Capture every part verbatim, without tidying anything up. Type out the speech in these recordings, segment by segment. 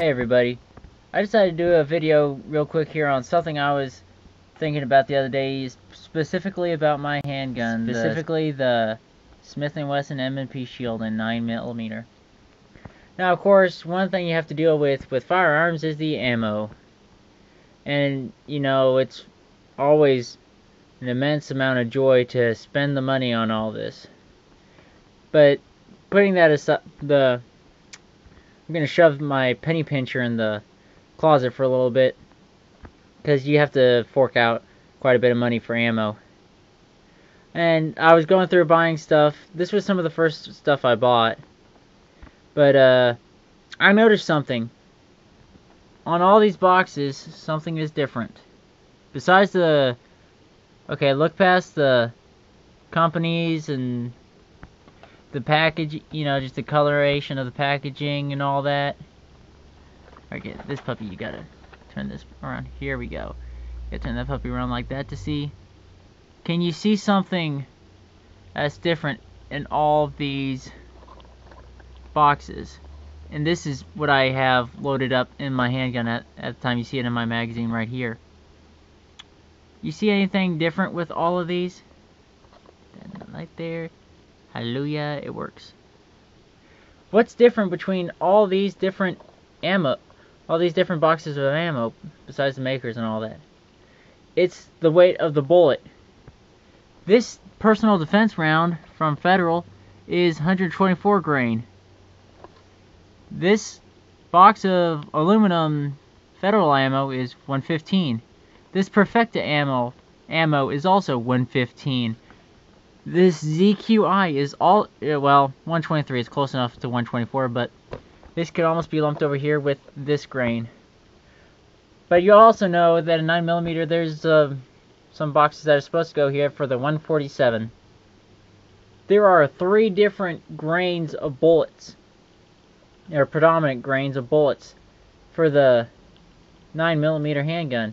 Hey everybody, I decided to do a video real quick here on something I was thinking about the other day, specifically about my handgun, specifically the Smith and Wesson M and P Shield in nine millimeter. Now of course, one thing you have to deal with with firearms is the ammo. And you know, it's always an immense amount of joy to spend the money on all this. But putting that aside, the I'm going to shove my penny pincher in the closet for a little bit, because you have to fork out quite a bit of money for ammo. And I was going through buying stuff. This was some of the first stuff I bought. But uh, I noticed something. On all these boxes, something is different. Besides the... Okay, look past the companies and the package, you know, just the coloration of the packaging and all that. Okay, this puppy, you gotta turn this around. Here we go. You gotta turn that puppy around like that to see. Can you see something that's different in all these boxes? And this is what I have loaded up in my handgun at, at the time. You see it in my magazine right here. You see anything different with all of these? Right there. Hallelujah, it works. What's different between all these different ammo, all these different boxes of ammo, besides the makers and all that? It's the weight of the bullet. This personal defense round from Federal is one hundred twenty-four grain. This box of aluminum Federal ammo is one fifteen. This Perfecta ammo ammo is also one fifteen. This Z Q I is all, well, one twenty-three is close enough to one twenty-four, but this could almost be lumped over here with this grain. But you also know that in nine millimeter there's uh, some boxes that are supposed to go here for the one forty-seven. There are three different grains of bullets, or predominant grains of bullets, for the nine millimeter handgun.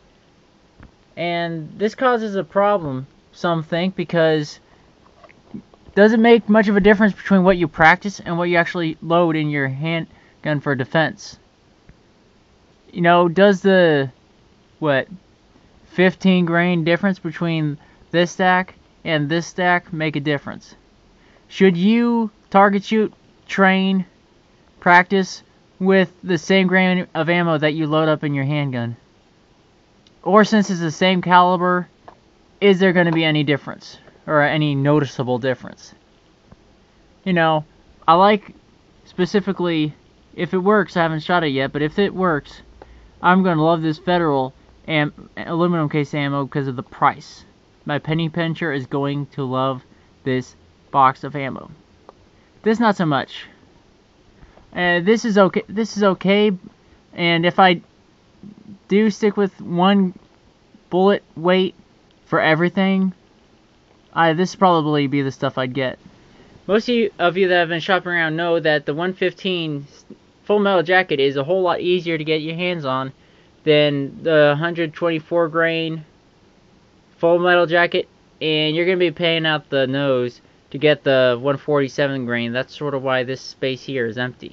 And this causes a problem, some think, because does it make much of a difference between what you practice and what you actually load in your handgun for defense? You know, does the, what, fifteen grain difference between this stack and this stack make a difference? Should you target shoot, train, practice with the same grain of ammo that you load up in your handgun? Or since it's the same caliber, is there going to be any difference, or any noticeable difference? You know, I like, specifically, if it works, I haven't shot it yet, but if it works, I'm going to love this Federal am aluminum case ammo because of the price. My penny pincher is going to love this box of ammo. This not so much. Uh, this is okay. This is okay, and if I do stick with one bullet weight for everything, I this probably be the stuff I'd get. Most of you, of you that have been shopping around know that the one fifteen full metal jacket is a whole lot easier to get your hands on than the one hundred twenty-four grain full metal jacket, and you're going to be paying out the nose to get the one forty-seven grain. That's sort of why this space here is empty.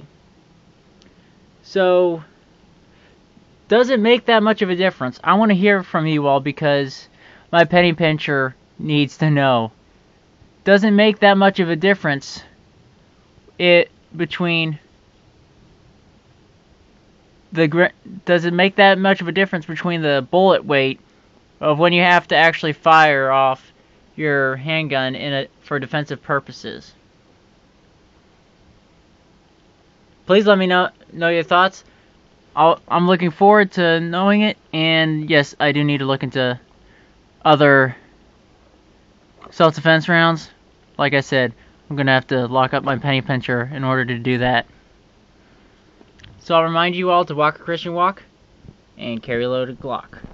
So, does it make that much of a difference? I want to hear from you all, because my penny pincher needs to know. Does it make that much of a difference it between the does it make that much of a difference between the bullet weight of when you have to actually fire off your handgun in a for defensive purposes? Please let me know know your thoughts. I'll, I'm looking forward to knowing it, and yes, I do need to look into other self-defense rounds. Like I said, I'm going to have to lock up my penny pincher in order to do that. So I'll remind you all to walk a Christian walk and carry a loaded Glock.